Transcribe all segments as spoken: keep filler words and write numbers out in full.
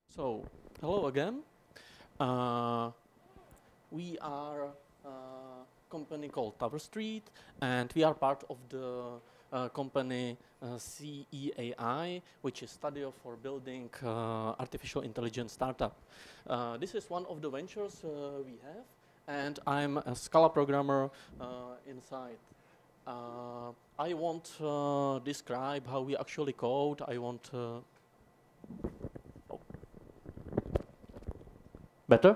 So, hello again. Uh, we are a company called Tower Street, and we are part of the uh, company uh, C E A I, which is Studio for Building uh, Artificial Intelligence Startup. Uh, this is one of the ventures uh, we have, and I'm a Scala programmer uh, inside. Uh, I won't uh, describe how we actually code. I want uh, oh, better.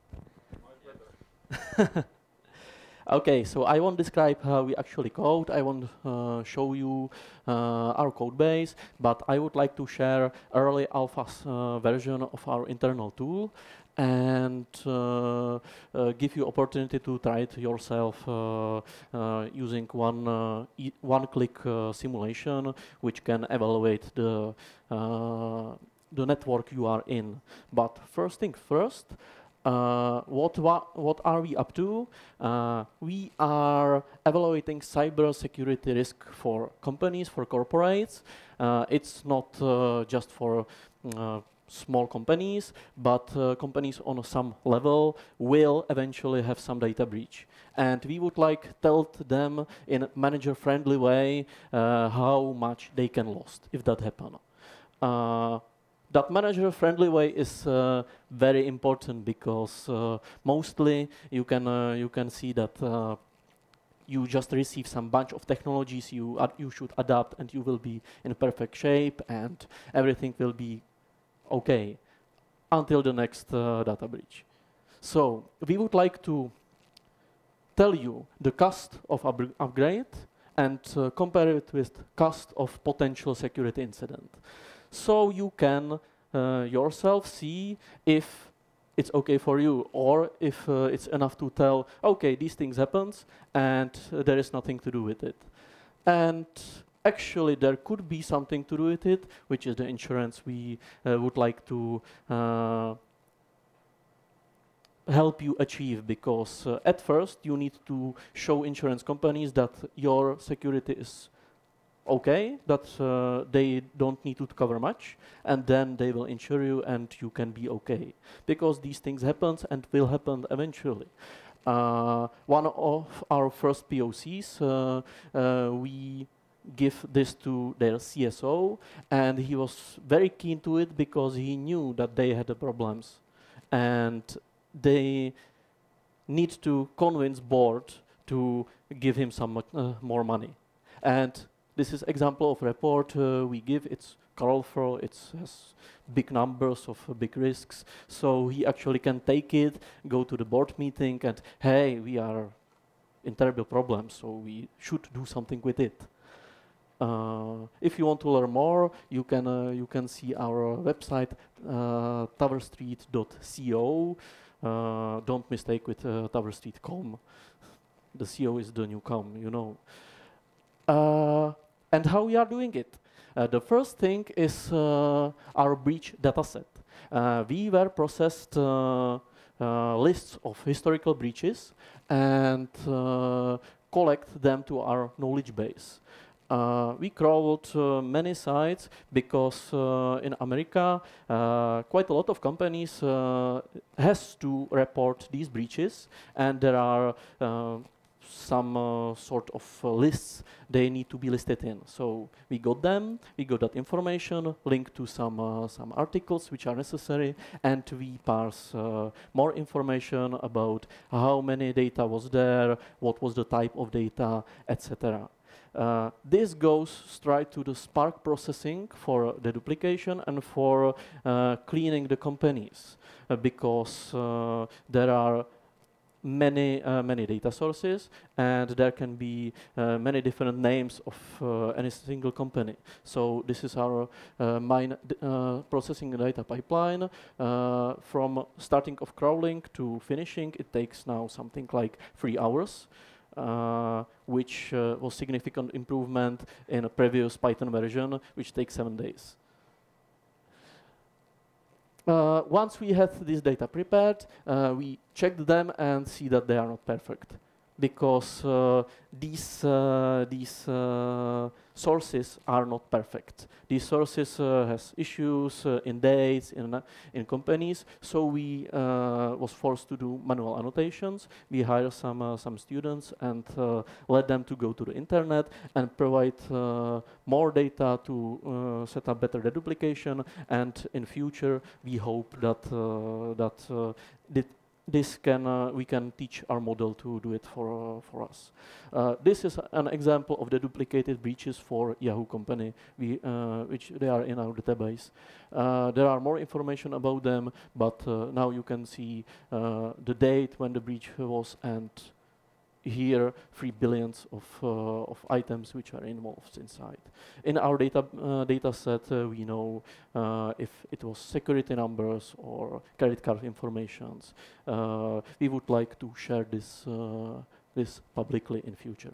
Okay, so I won't describe how we actually code. I won't uh, show you uh, our code base, but I would like to share early alpha uh, version of our internal tool and uh, uh, give you opportunity to try it yourself uh, uh, using one uh, e one-click uh, simulation, which can evaluate the uh, the network you are in. But first thing first. Uh, what, what are we up to? Uh, we are evaluating cyber security risk for companies, for corporates. Uh, it's not uh, just for uh, small companies, but uh, companies on some level will eventually have some data breach. And we would like to tell them in a manager-friendly way uh, how much they can lose if that happens. Uh, that manager-friendly way is uh, very important because uh, mostly you can uh, you can see that uh, you just receive some bunch of technologies you you should adapt, and you will be in perfect shape, and everything will be okay until the next uh, data breach. So we would like to tell you the cost of up upgrade and uh, compare it with cost of potential security incident. So you can uh, yourself see if it's okay for you, or if uh, it's enough to tell, okay, these things happens, and uh, there is nothing to do with it. And actually, there could be something to do with it, which is the insurance we uh, would like to uh, help you achieve, because uh, at first you need to show insurance companies that your security is okay, that uh, they don't need to cover much, and then they will insure you and you can be okay. Because these things happen and will happen eventually. Uh, one of our first P O Cs, uh, uh, we give this to their C S O, and he was very keen to it because he knew that they had the problems. And they need to convince board to give him some uh, more money. And this is example of report uh, we give. It's colorful, it has big numbers of uh, big risks. So he actually can take it, go to the board meeting, and hey, we are in terrible problems, so we should do something with it. Uh, if you want to learn more, you can uh, you can see our website uh, tower street dot co. Uh, don't mistake with uh, tower street dot com. The C O is the new com, you know. Uh, and how we are doing it? Uh, the first thing is uh, our breach dataset. Uh, we were processed uh, uh, lists of historical breaches and uh, collect them to our knowledge base. Uh, we crawled uh, many sites because uh, in America, uh, quite a lot of companies uh, has to report these breaches, and there are uh, some uh, sort of uh, lists they need to be listed in. So we got them, we got that information, linked to some uh, some articles which are necessary, and we parse uh, more information about how many data was there, what was the type of data, et cetera. Uh, this goes straight to the Spark processing for the duplication and for uh, cleaning the companies, uh, because uh, there are many uh, many data sources, and there can be uh, many different names of uh, any single company. So this is our uh, mine uh, processing data pipeline. Uh, from starting of crawling to finishing, it takes now something like three hours. Uh, which uh, was significant improvement in a previous Python version, which takes seven days. Uh, once we have this data prepared, uh, we check them and see that they are not perfect. because uh, these uh, these uh, sources are not perfect. These sources uh, has issues uh, in dates, in uh, in companies. So we uh, was forced to do manual annotations. We hire some uh, some students and uh, let them to go to the internet and provide uh, more data to uh, set up better deduplication. And in future, we hope that uh, that uh, that this can uh, we can teach our model to do it for uh, for us. Uh, this is an example of the duplicated breaches for Yahoo company, we, uh, which they are in our database. Uh, there are more information about them, but uh, now you can see uh, the date when the breach was, and here three billions of uh, of items which are involved inside. In our data uh, data set, uh, we know uh, if it was security numbers or credit card informations. Uh, we would like to share this uh, this publicly in future.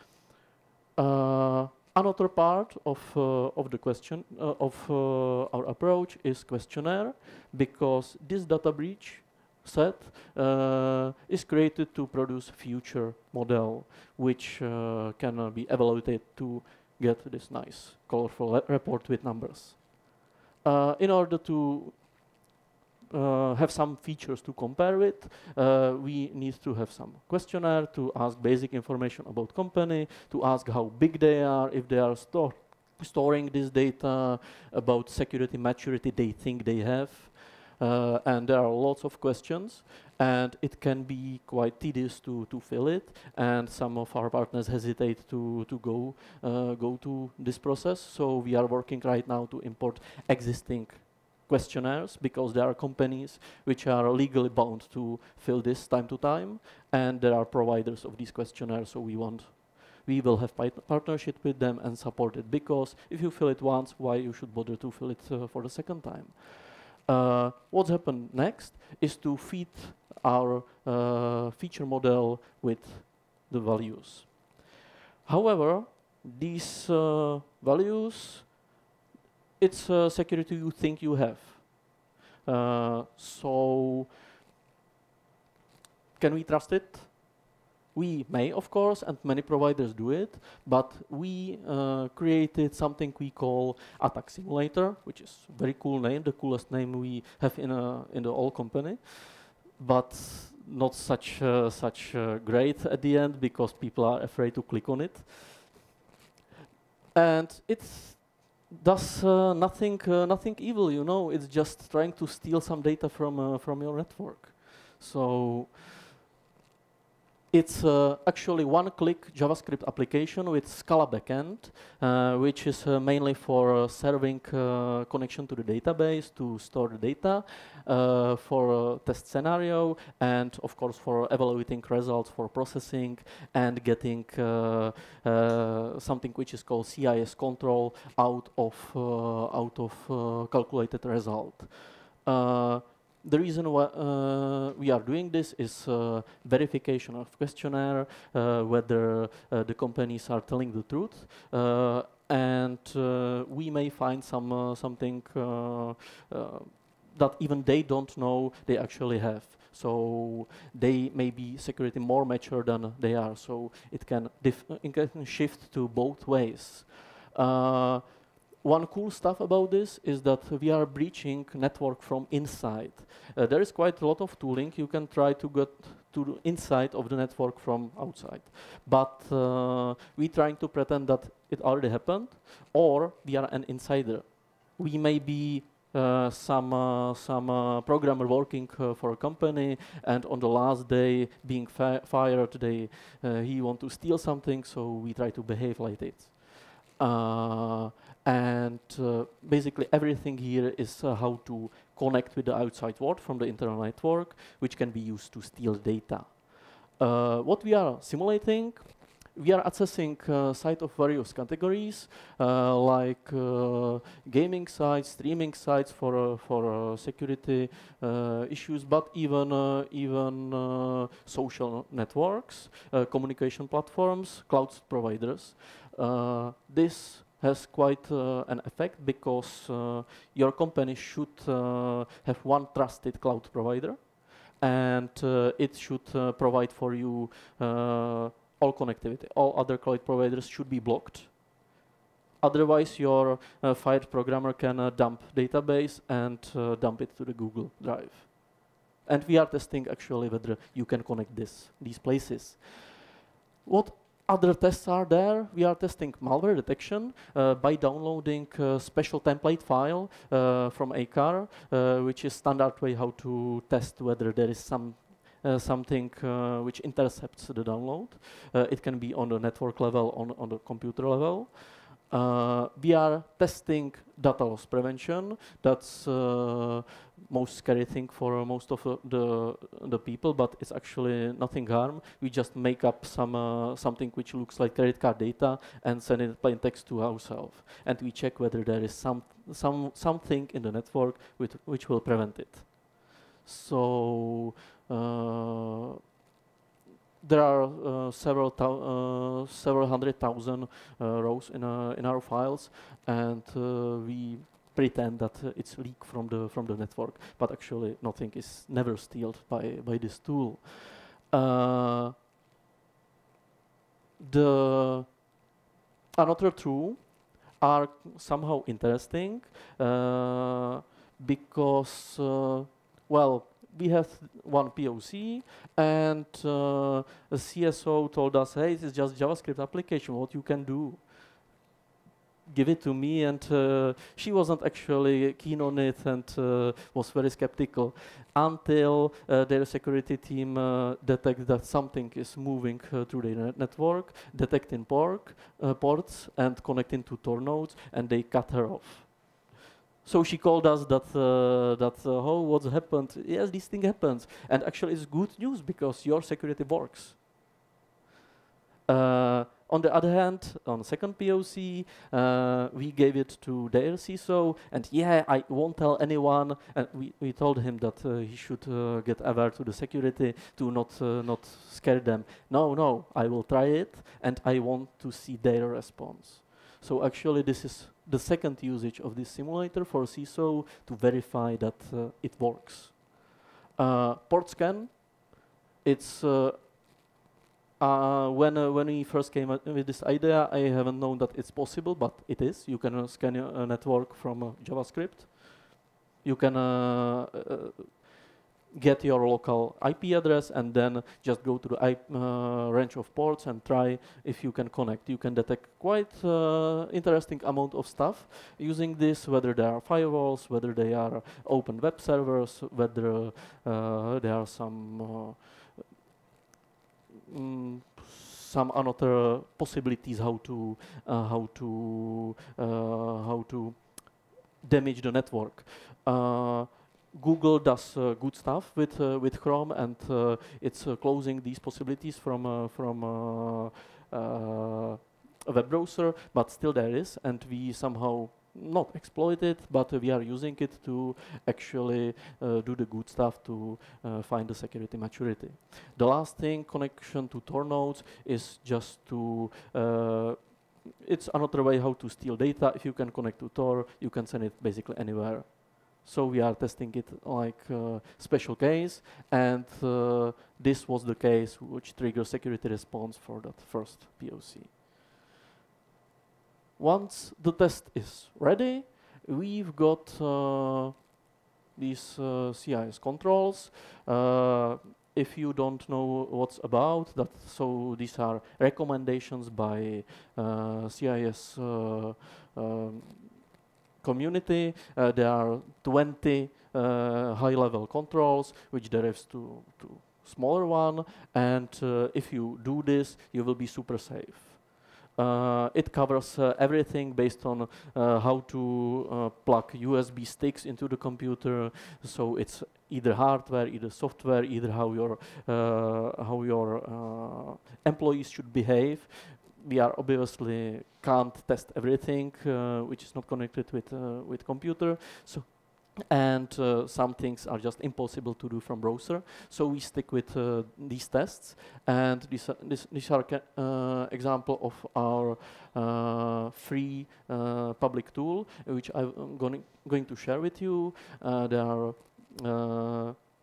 Uh, Another part of uh, of the question uh, of uh, our approach is questionnaire, because this data breach set uh, is created to produce future model, which uh, can uh, be evaluated to get this nice colorful report with numbers. Uh, in order to uh, have some features to compare with, uh, we need to have some questionnaire to ask basic information about company, to ask how big they are, if they are store storing this data, about security maturity they think they have. Uh, and there are lots of questions, and it can be quite tedious to, to fill it, and some of our partners hesitate to, to go, uh, go to this process. So we are working right now to import existing questionnaires, because there are companies which are legally bound to fill this time to time, and there are providers of these questionnaires, so we want we will have partnership with them and support it, because if you fill it once, why you should bother to fill it uh, for the second time? Uh, what's happened next is to feed our uh, feature model with the values. However, these uh, values, it's uh, security you think you have. Uh, so, can we trust it? We may, of course, and many providers do it, but we uh, created something we call Attack Simulator, which is a very cool name, the coolest name we have in, a, in the whole company, but not such, uh, such uh, great at the end, because people are afraid to click on it. And it does uh, nothing, uh, nothing evil, you know, it's just trying to steal some data from, uh, from your network. So, it's uh, actually one-click JavaScript application with Scala backend, uh, which is uh, mainly for uh, serving uh, connection to the database to store the data, uh, for a test scenario, and of course for evaluating results, for processing, and getting uh, uh, something which is called C I S control out of uh, out of uh, calculated result. Uh, The reason why uh, we are doing this is uh, verification of questionnaire, uh, whether uh, the companies are telling the truth, uh, and uh, we may find some uh, something uh, uh, that even they don't know they actually have. So they may be security more mature than they are. So it can, dif it can shift to both ways. Uh, One cool stuff about this is that we are breaching network from inside. Uh, there is quite a lot of tooling. You can try to get to the inside of the network from outside. But uh, we're trying to pretend that it already happened, or we are an insider. We may be uh, some, uh, some uh, programmer working uh, for a company, and on the last day being fi fired, they, uh, he want to steal something, so we try to behave like it. Uh, and uh, basically everything here is uh, how to connect with the outside world from the internal network, which can be used to steal data. Uh, what we are simulating, we are accessing uh, sites of various categories, uh, like uh, gaming sites, streaming sites for uh, for uh, security uh, issues, but even uh, even uh, social networks, uh, communication platforms, cloud providers. Uh, this has quite uh, an effect, because uh, your company should uh, have one trusted cloud provider, and uh, it should uh, provide for you uh, all connectivity. All other cloud providers should be blocked. Otherwise, your uh, fired programmer can uh, dump database and uh, dump it to the Google Drive. And we are testing actually whether you can connect this, these places. What other tests are there? We are testing malware detection uh, by downloading a special template file uh, from A C A R, uh, which is standard way how to test whether there is some uh, something uh, which intercepts the download. Uh, it can be on the network level, on, on the computer level. Uh, we are testing data loss prevention. That's uh, most scary thing for most of uh, the the people, but it's actually nothing harm. We just make up some uh, something which looks like credit card data and send it plain text to ourselves, and we check whether there is some some something in the network with which will prevent it. So. Uh, There are uh, several uh, several hundred thousand uh, rows in uh, in our files, and uh, we pretend that uh, it's leak from the from the network, but actually nothing is never stealed by by this tool. Uh, the another two are somehow interesting uh, because uh, well. We have one P O C, and uh, the C S O told us, hey, this is just JavaScript application, what you can do. Give it to me, and uh, she wasn't actually keen on it and uh, was very skeptical until uh, their security team uh, detects that something is moving uh, through the net network, detecting pork, uh, ports and connecting to Tor nodes, and they cut her off. So she called us that, uh, that uh, oh, what's happened? Yes, this thing happens. And actually it's good news because your security works. Uh, on the other hand, on the second P O C, uh, we gave it to their C I S O, and yeah, I won't tell anyone. And we, we told him that uh, he should uh, get aware to the security to not, uh, not scare them. No, no, I will try it, and I want to see their response. So actually this is the second usage of this simulator for C I S O to verify that uh, it works. Uh, port scan, it's uh, uh, when uh, when we first came up with this idea, I haven't known that it's possible, but it is. You can uh, scan a network from uh, JavaScript. You can uh, uh, get your local I P address and then just go to the I P, uh, range of ports and try if you can connect. You can detect quite uh, interesting amount of stuff using this, whether they are firewalls, whether they are open web servers, whether uh, there are some uh, mm, some other possibilities how to uh, how to uh, how to damage the network. Uh, Google does uh, good stuff with uh, with Chrome, and uh, it's uh, closing these possibilities from uh, from uh, uh, a web browser, but still there is, and we somehow not exploit it, but uh, we are using it to actually uh, do the good stuff to uh, find the security maturity. The last thing, connection to Tor nodes, is just to uh, it's another way how to steal data. If you can connect to Tor, you can send it basically anywhere. So we are testing it like uh, special case, and uh, this was the case which triggers security response for that first P O C. Once the test is ready, we've got uh, these uh, C I S controls. Uh, if you don't know what's about that, so these are recommendations by uh, C I S uh, um, community. Uh, there are twenty uh, high-level controls, which derives to, to smaller one. And uh, if you do this, you will be super safe. Uh, it covers uh, everything based on uh, how to uh, plug U S B sticks into the computer. So it's either hardware, either software, either how your uh, how your uh, employees should behave. We are obviously can't test everything uh, which is not connected with uh, with computer. So. And uh, some things are just impossible to do from browser, so we stick with uh, these tests. And these, uh, this, these are uh, example of our uh, free uh, public tool, which I'm going going to share with you. Uh, there are uh,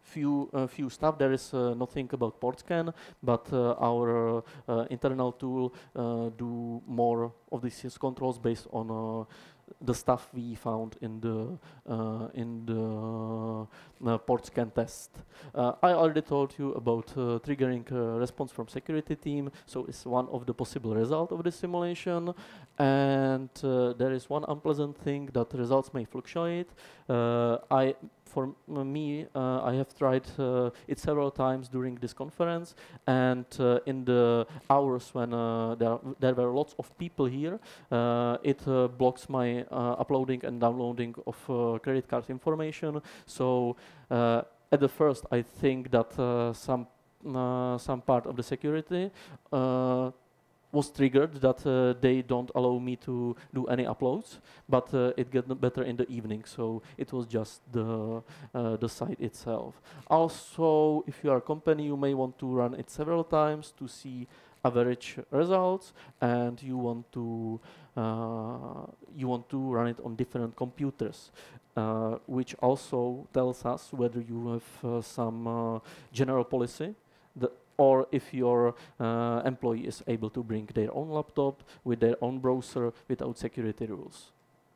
few uh, few stuff. There is uh, nothing about port scan, but uh, our uh, internal tool uh, do more of these controls based on uh, the stuff we found in the uh, in the uh, port scan test. Uh, I already told you about uh, triggering uh, response from security team, so it's one of the possible results of this simulation. And uh, there is one unpleasant thing that results may fluctuate. Uh, I For me, uh, I have tried uh, it several times during this conference, and uh, in the hours when uh, there, there were lots of people here, uh, it uh, blocks my uh, uploading and downloading of uh, credit card information. So uh, at the first, I think that uh, some uh, some part of the security uh, was triggered that uh, they don't allow me to do any uploads, but uh, it got better in the evening, so it was just the uh, the site itself. Also, if you are a company, you may want to run it several times to see average results, and you want to uh, you want to run it on different computers, uh, which also tells us whether you have uh, some uh, general policy, the or if your uh, employee is able to bring their own laptop with their own browser without security rules.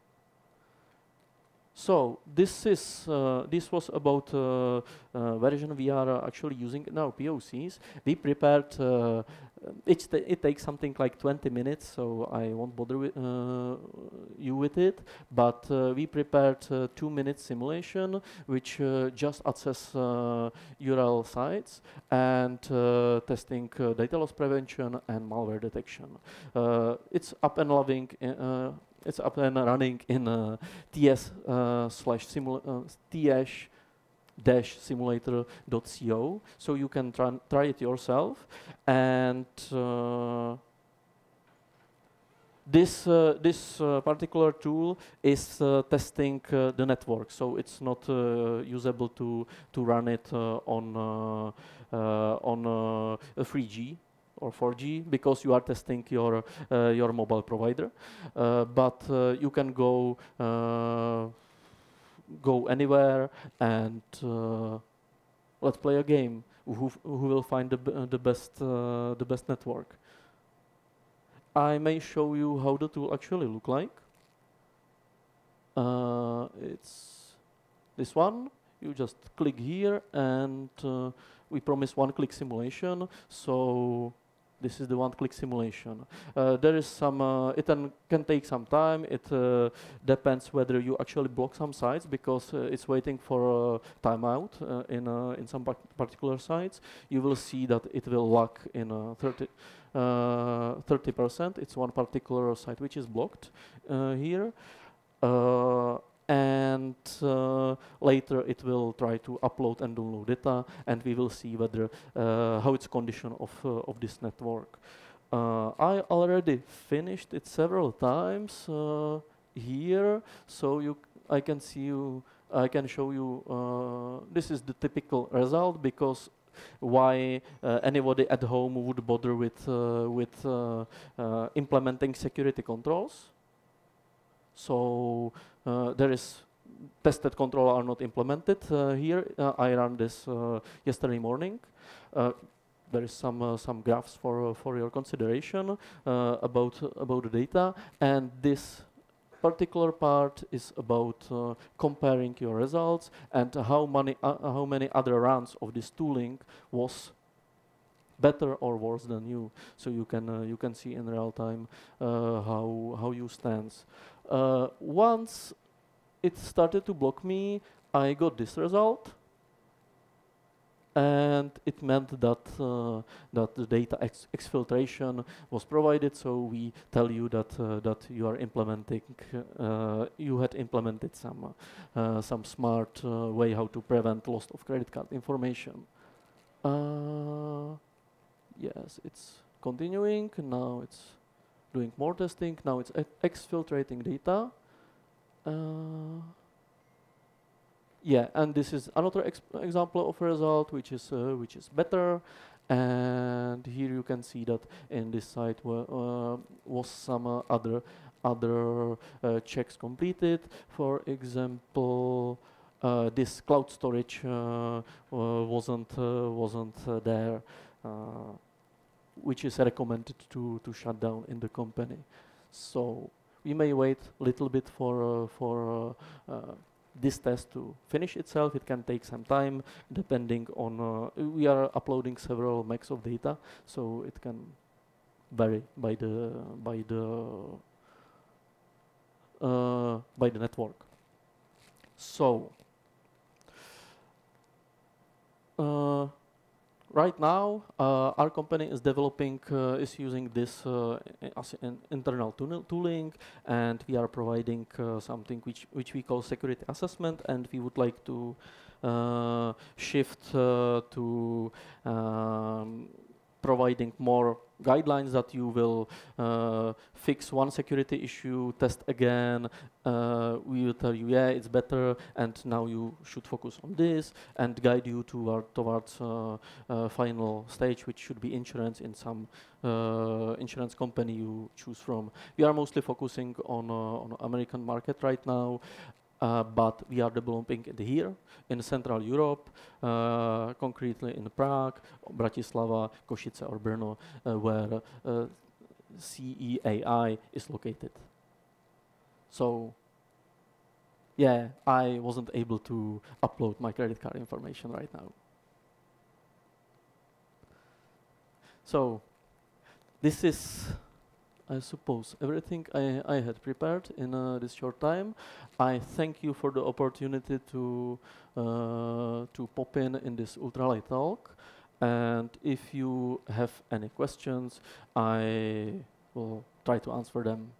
So this is uh, this was about uh, uh, version we are uh, actually using in our P O Cs. We prepared. Uh, it it takes something like twenty minutes, so I won't bother with, uh, you with it. But uh, we prepared uh, two minute simulation, which uh, just access uh, U R L sites and uh, testing uh, data loss prevention and malware detection. Uh, it's up and loving. Uh, It's up and running in uh, ts uh, slash simula uh, ts dash simulator dot co, so you can try, try it yourself. And uh, this uh, this uh, particular tool is uh, testing uh, the network, so it's not uh, usable to to run it uh, on uh, uh, on uh, a three G or four G, because you are testing your uh, your mobile provider, uh, but uh, you can go uh, go anywhere and uh, let's play a game. Who who will find the b uh, the best uh, the best network? I may show you how the tool actually look like. Uh, it's this one. You just click here, and uh, we promise one-click simulation. So this is the one-click simulation. Uh, there is some, uh, it can take some time. It uh, depends whether you actually block some sites, because uh, it's waiting for a timeout uh, in, uh, in some particular sites. You will see that it will lock in uh, thirty percent. It's one particular site which is blocked uh, here. Uh, and uh, later it will try to upload and download data, and we will see whether uh, how it's condition of uh, of this network. Uh, I already finished it several times uh, here, so you I can see you. I can show you. Uh, this is the typical result, because why uh, anybody at home would bother with uh, with uh, uh, implementing security controls. So uh, there is tested control are not implemented uh, here. Uh, I ran this uh, yesterday morning. Uh, there is some uh, some graphs for uh, for your consideration uh, about uh, about the data, and this particular part is about uh, comparing your results and how many uh, how many other runs of this tooling was better or worse than you. So you can uh, you can see in real time uh, how how you stands. Uh, once it started to block me, I got this result, and it meant that uh, that the data ex exfiltration was provided. So we tell you that uh, that you are implementing, uh, you had implemented some uh, some smart uh, way how to prevent loss of credit card information. Uh, yes, it's continuing. Now it's doing more testing. Now it's exfiltrating data. Uh, yeah, and this is another ex example of a result which is uh, which is better. And here you can see that in this site uh, was some uh, other other uh, checks completed. For example, uh, this cloud storage uh, uh, wasn't uh, wasn't uh, there, uh, which is recommended to to shut down in the company. So we may wait a little bit for uh, for uh, uh, this test to finish itself. It can take some time, depending on. Uh, we are uploading several megs of data, so it can vary by the by the uh, by the network. So uh, right now, uh, our company is developing, uh, is using this uh, as an internal tooling, and we are providing uh, something which which we call security assessment, and we would like to uh, shift uh, to um, providing more guidelines that you will uh, fix one security issue, test again, uh, we will tell you, yeah, it's better, and now you should focus on this, and guide you toward, towards uh, uh, final stage, which should be insurance in some uh, insurance company you choose from. We are mostly focusing on, uh, on American market right now. Uh, but we are developing it here in Central Europe, uh, concretely in Prague, Bratislava, Košice or Brno, uh, where uh, C E A I is located. So, yeah, I wasn't able to upload my credit card information right now. So, this is, I suppose, everything I, I had prepared in uh, this short time. I thank you for the opportunity to uh, to pop in in this ultralight talk. And if you have any questions, I will try to answer them.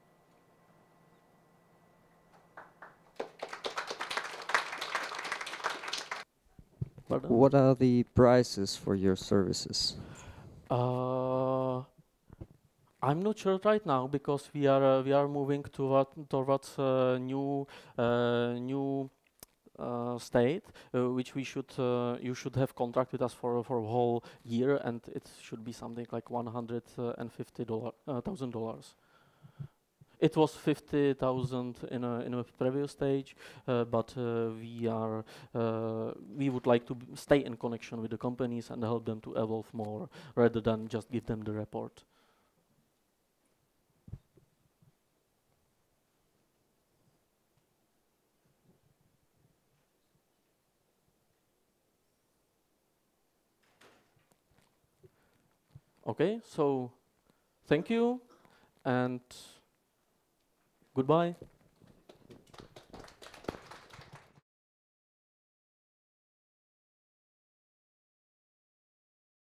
Pardon? What are the prices for your services? Uh, I'm not sure right now because we are uh, we are moving toward towards uh, new uh, new uh, state, uh, which we should uh, you should have contract with us for for a whole year, and it should be something like one hundred and fifty dollar uh, thousand dollars. It was fifty thousand in a in a previous stage, uh, but uh, we are uh, we would like to b stay in connection with the companies and help them to evolve more rather than just give them the report. Okay, so thank you and goodbye.